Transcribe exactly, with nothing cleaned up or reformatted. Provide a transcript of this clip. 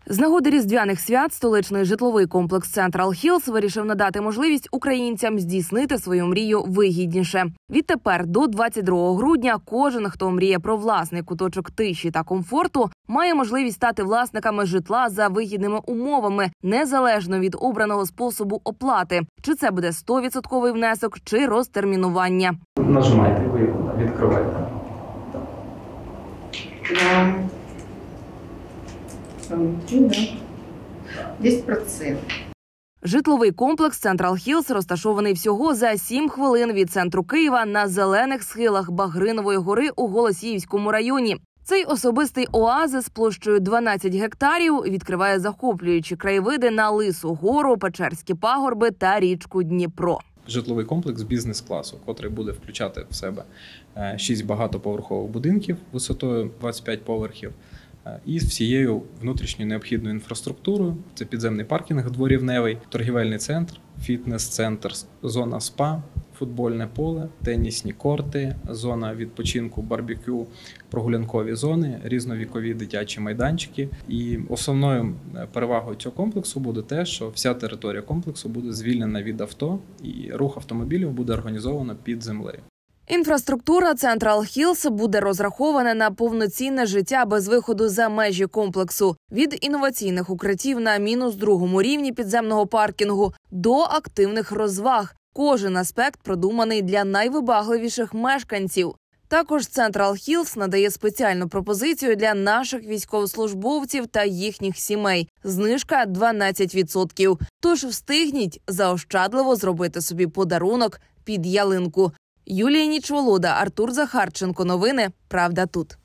З нагоди різдвяних свят столичний житловий комплекс Централ Хілс вирішив надати можливість українцям здійснити свою мрію вигідніше. Відтепер до двадцять другого грудня кожен, хто мріє про власний куточок тиші та комфорту, має можливість стати власниками житла за вигідними умовами, незалежно від обраного способу оплати. Чи це буде сто відсотків внесок, чи розтермінування. Нажимайте, ви відкриваєте. десять процентов. Житловий комплекс Централ Хілс розташований всього за сім хвилин від центру Києва на зелених схилах Багринової гори у Голосіївському районі. Цей особистий оазис площею дванадцять гектарів відкриває захоплюючі краєвиди на Лису гору, Печерські пагорби та річку Дніпро. Житловий комплекс бізнес-класу, котрий буде включати в себе шість багатоповерхових будинків висотою двадцять п'ять поверхів і з всією внутрішньою необхідною інфраструктурою. Це підземний паркінг дворівневий, торгівельний центр, фітнес-центр, зона спа, футбольне поле, тенісні корти, зона відпочинку, барбекю, прогулянкові зони, різновікові дитячі майданчики. І основною перевагою цього комплексу буде те, що вся територія комплексу буде звільнена від авто і рух автомобілів буде організовано під землею. Інфраструктура Централ Хілс буде розрахована на повноцінне життя без виходу за межі комплексу. Від інноваційних укриттів на мінус другому рівні підземного паркінгу до активних розваг. Кожен аспект продуманий для найвибагливіших мешканців. Також Централ Хілс надає спеціальну пропозицію для наших військовослужбовців та їхніх сімей. Знижка дванадцять відсотків. Тож встигніть заощадливо зробити собі подарунок під ялинку. Юлія Нічволода, Артур Захарченко. Новини «Правда тут».